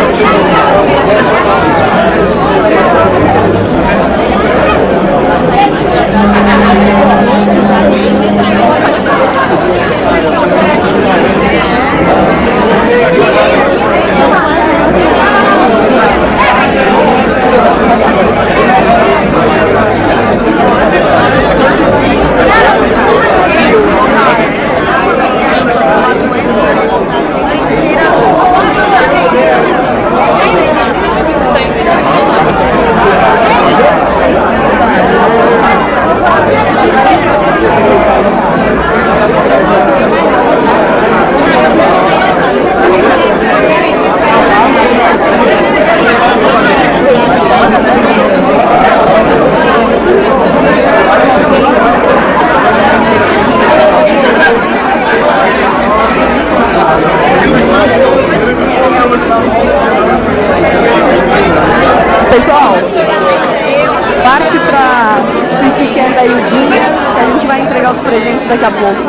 Pessoal, parte pra Critiquem da Ildinha, que a gente vai entregar os presentes daqui a pouco.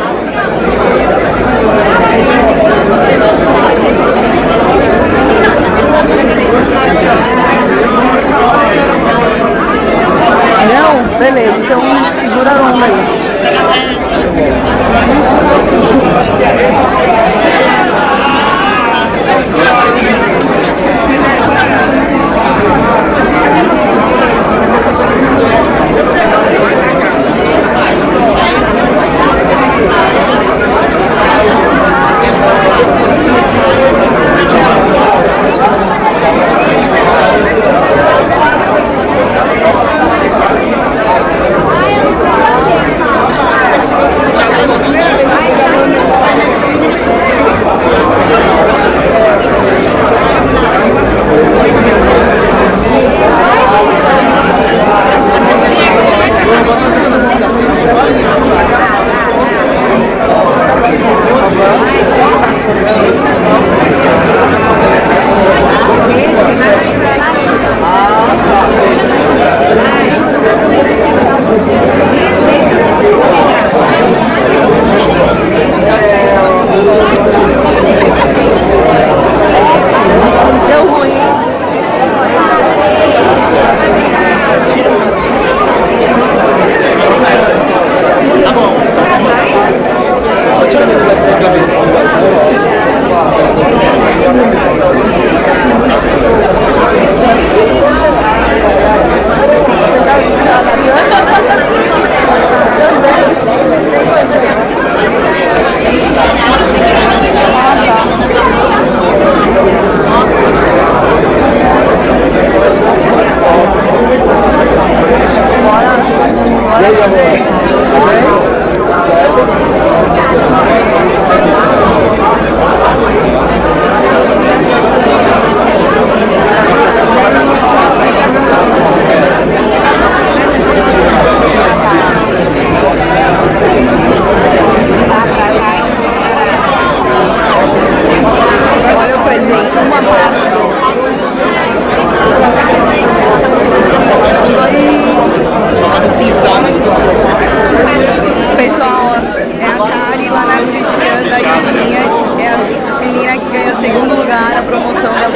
Não? Beleza, então segura a onda aí. Pessoal, é a Kari lá na Criticando da Ildinha, é a menina que ganhou segundo lugar na promoção da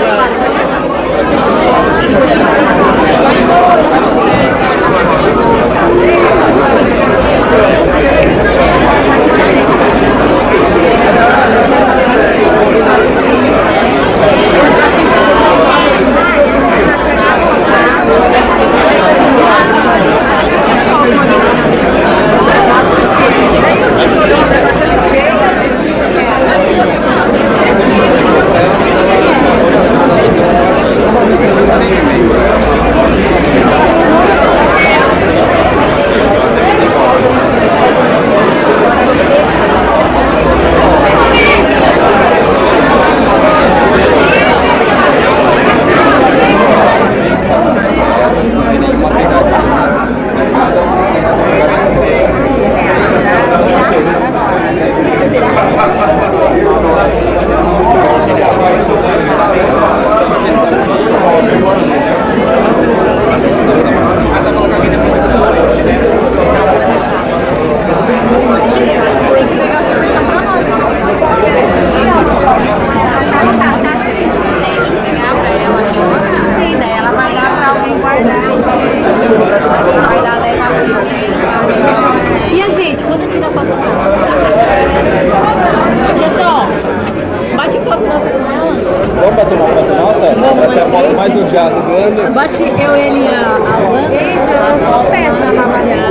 Vamos bater uma foto nossa? Essa é a foto mais odiada do ano. Bate eu, ele e a Ana. Vou peça na Mariana.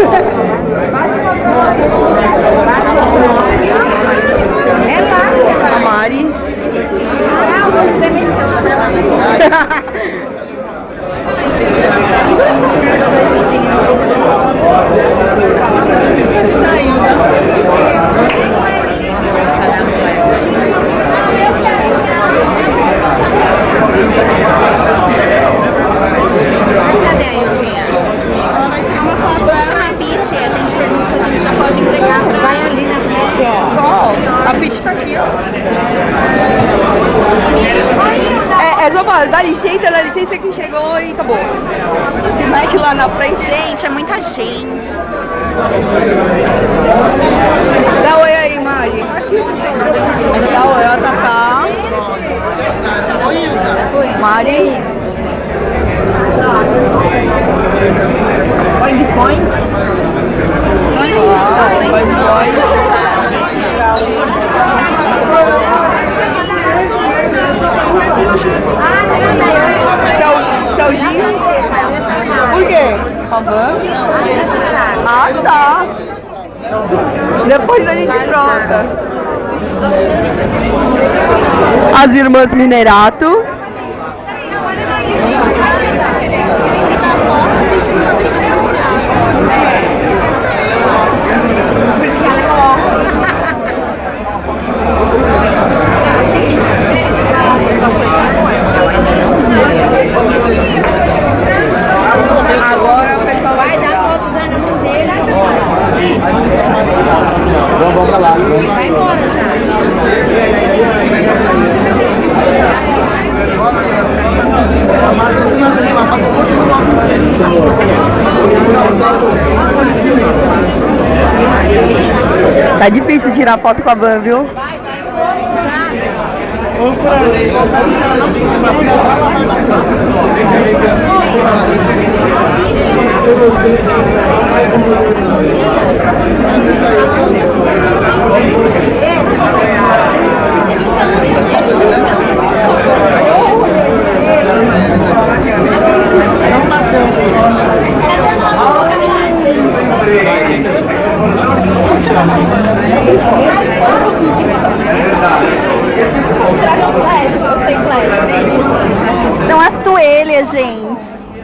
É lá, a Mari. Ah, você meteu dela. Cadê a Ildinha? Vamos chamar a Pitty, a gente pergunta se a gente já pode entregar pra... Vai ali na Pitty, ó. A Pitty tá aqui, ó. É só falar, dá licença que chegou e acabou. Se mete lá na frente. Gente, é muita gente. Dá oi aí, Mari. Dá oi, ó, Tatá. Mari. Point. Tchauzinho. Por quê? Falando? Ah, tá. Depois a gente troca. As irmãs Minerato. Agora o pessoal vai dar foto usando a bandeira. Vamos pra lá. Vai embora já. Tá difícil tirar foto com a van, viu? São as toelhas, gente.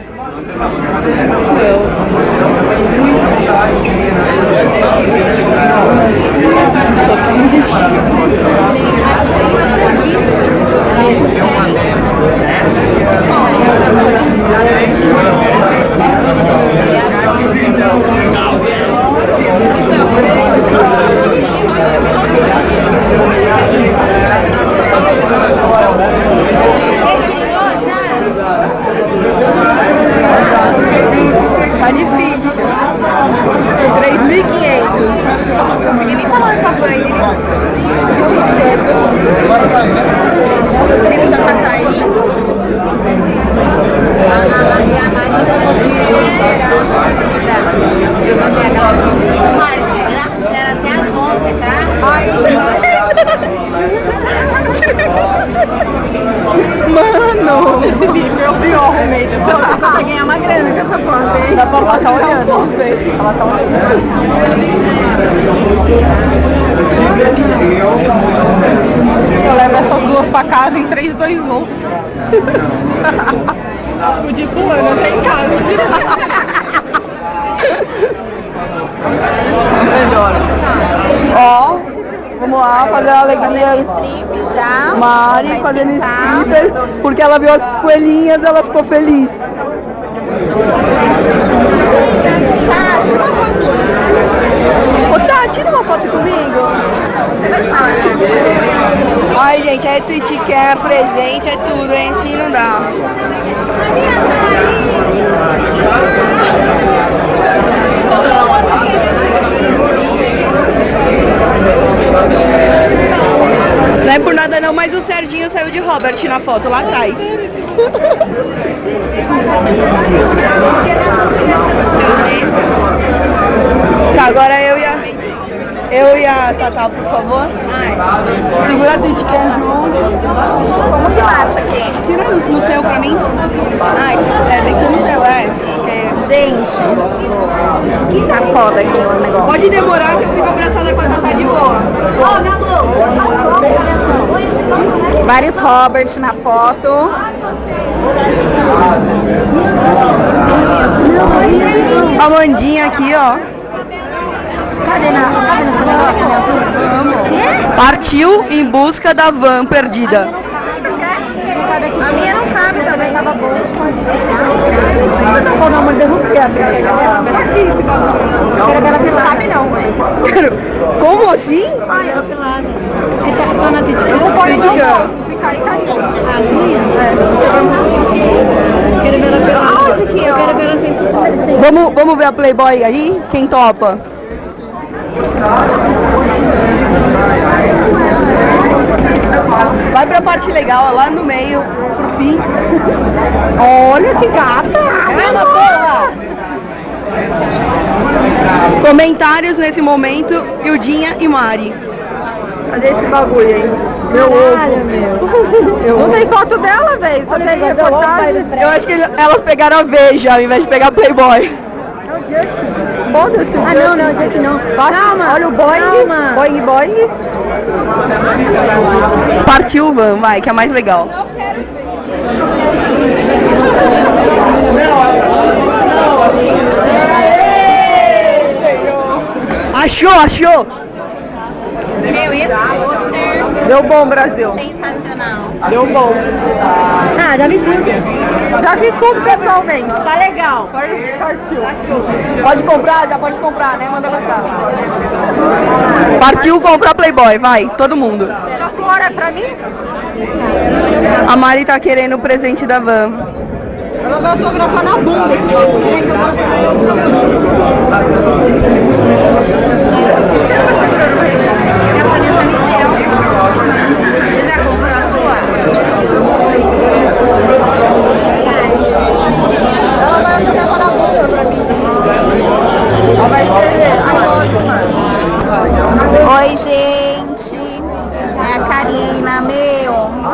Tá difícil. 3.500. Ninguém falou essa mãe. Ele já tá caindo. Até a volta, tá? Mano, esse bico é o pior remédio. Você ganhar uma grana com essa planta, hein? Ela tá olhando. Ela tá olhando. Eu levo essas duas pra casa em 3, 2, 1. Tipo de fulano, até em casa. Melhor. Ó. Vamos lá, fazer a alegria. Strip já. Mari fazendo stripper, porque ela viu as coelhinhas, ela ficou feliz. Ô Tati, tira uma foto comigo. Ai, gente, é Twitch que é presente, é tudo, hein? Assim não dá. Não é por nada não, mas o Serginho saiu de Robert na foto lá atrás. Tá, agora eu e a... Eu e a Tatá, por favor. Segura a Twitchcam junto. Como que baixa aqui? Tira no seu pra mim. Tem que ir no seu, porque... Gente, que tá foda aqui o negócio. Pode demorar que eu fico abraçada com a Tatá de boa. Ô, meu amor, vários Robert na foto. A Amandinha aqui, ó. Cadê na Partiu em busca da van perdida. A minha não cabe também, tava boa. Não, mas eu não quero. Não cabe não. Como assim? Ai, eu que lá. Não pode ficar. Aonde que eu quero ver Vamos ver a Playboy aí? Quem topa? Vai pra parte legal, ó, lá no meio, pro fim. Olha que gata! Comentários nesse momento, Ildinha e Mari. Cadê esse bagulho aí? Meu ovo. Não tem foto dela, velho. Só tem reportagem. Eu acho que elas pegaram a Veja ao invés de pegar a Playboy. Foda-se. Ah, não, Jack não. Calma. Olha o Boing. Boing, boing. Partiu o van, vai, que é mais legal. Achou! Meu, esse pôster Deu bom, Brasil. sensacional. Deu bom. Ah, já vi tudo. Já vi tudo pessoalmente. Tá legal. Pode comprar? Já pode comprar, né? Manda gastar. Partiu comprar Playboy, vai, todo mundo. Fora pra mim? A Mari tá querendo o presente da van. Ela vai autografar na bunda. Ela vai autografar na bunda pra mim. Ela vai escrever. Oi, gente. É a Karina, meu.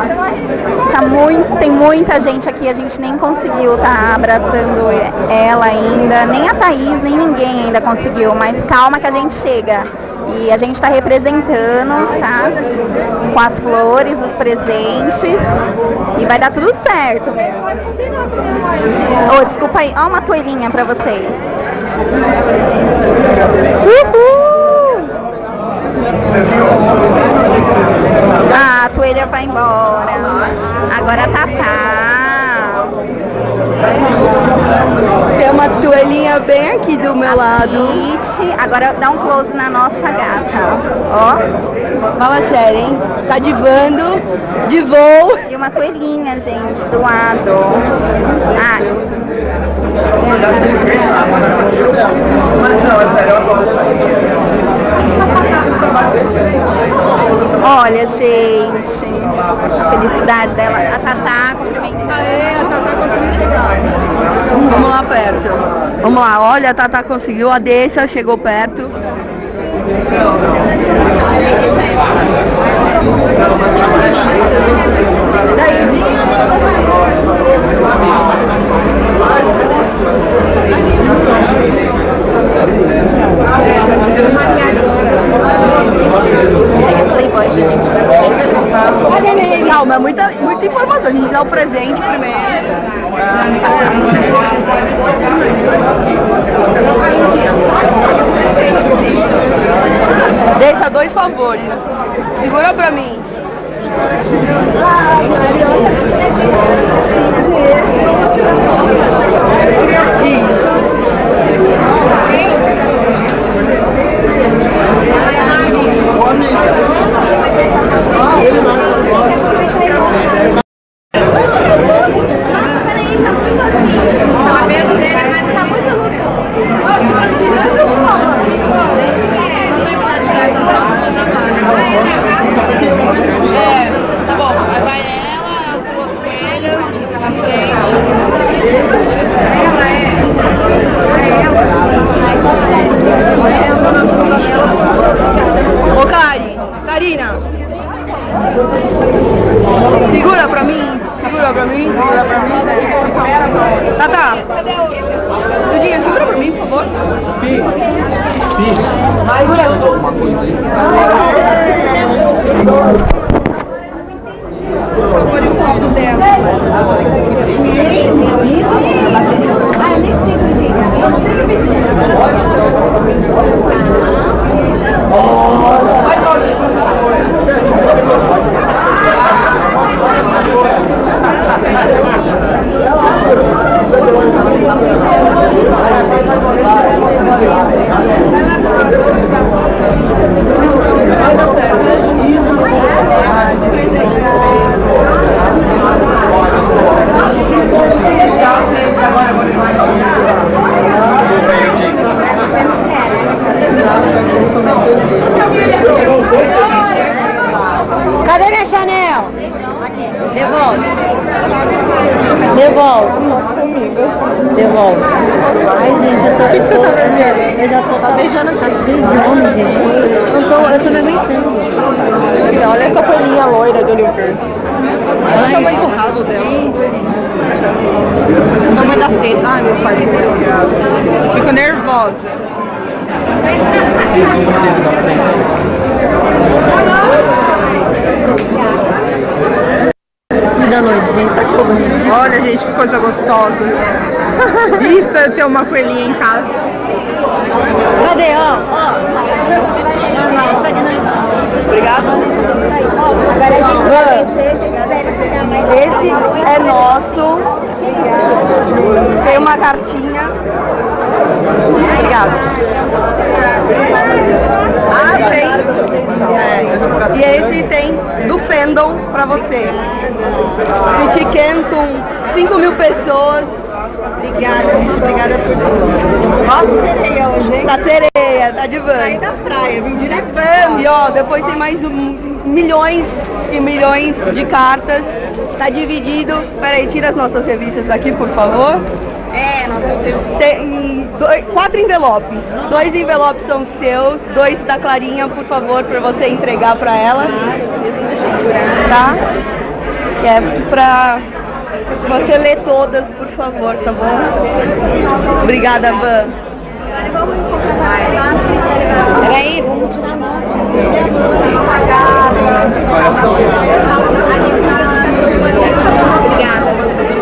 Tem muita gente aqui, a gente nem conseguiu tá abraçando ela ainda. Nem a Thaís, nem ninguém ainda conseguiu. Mas calma que a gente chega. E a gente tá representando, tá? Com as flores, os presentes. E vai dar tudo certo. Oh, desculpa aí. Ó uma toalhinha pra vocês. Uhul! Ah, a toalha vai embora. Agora tá. Tem uma toalhinha bem aqui do meu lado. Agora dá um close na nossa gata. Ó. Fala sério, hein? Tá divando, de voo. E uma toalhinha, gente, do lado. Ah. Olha, gente. A felicidade dela. A Tatá cumprimenta. A Tatá conseguiu chegar. Vamos lá perto. Vamos lá, olha, a Tatá conseguiu. A Deixa chegou perto. Playboy que a gente vai. Calma, é muita informação. A gente dá o presente primeiro. Deixa 2 favores. Segura pra mim. Tá bom, vai ela. alguma coisa aí? Cadê minha Chanel? Devolve. Devolve. Devolve. Ai, gente, eu já tô beijando a caixinha de homem, gente. Eu tô me aguentando. Olha essa folhinha loira de olho verde. Olha o tamanho do rabo dela. O tamanho da teta. Ai, meu pai de Deus. Fico nervosa. Da noite, gente, tá que bonito. Olha, gente, que coisa gostosa. Isso é ter uma coelhinha em casa. Cadê? Ó. Obrigado. Esse é nosso. Tem uma cartinha. Obrigada. Ah, tem. E esse tem do Fandom pra você. Critiquem com 5.000 pessoas. Obrigada, gente. Obrigada por tudo. Nossa, sereia hoje, hein? Tá sereia, tá de van. Saí da praia, vim direto. E ó, depois tem mais milhões e milhões de cartas. Tá dividido. Peraí, tira as nossas revistas daqui, por favor. Tem 4 envelopes. 2 envelopes são seus, 2 da Clarinha, por favor, para você entregar para ela. Tá? Que é pra você ler todas, por favor, tá bom? Obrigada, Van. Peraí, vamos tirar nota. Obrigada.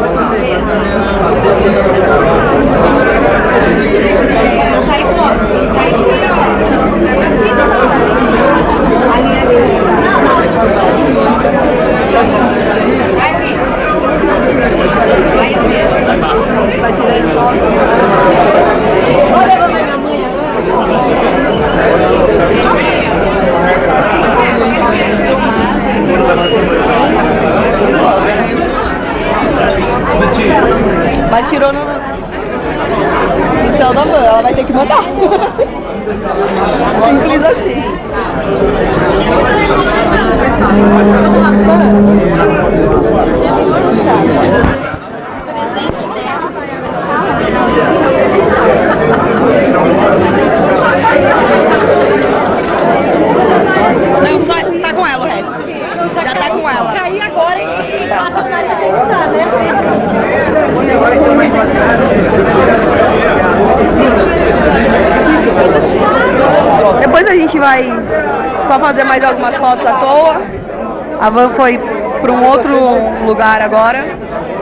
Mas tirou no céu da van, ela vai ter que mandar. Simples assim. Não, só tá com ela o resto. Já tá com ela. Cair agora e tá, né? Depois a gente vai só fazer mais algumas fotos à toa. A van foi para um outro lugar agora.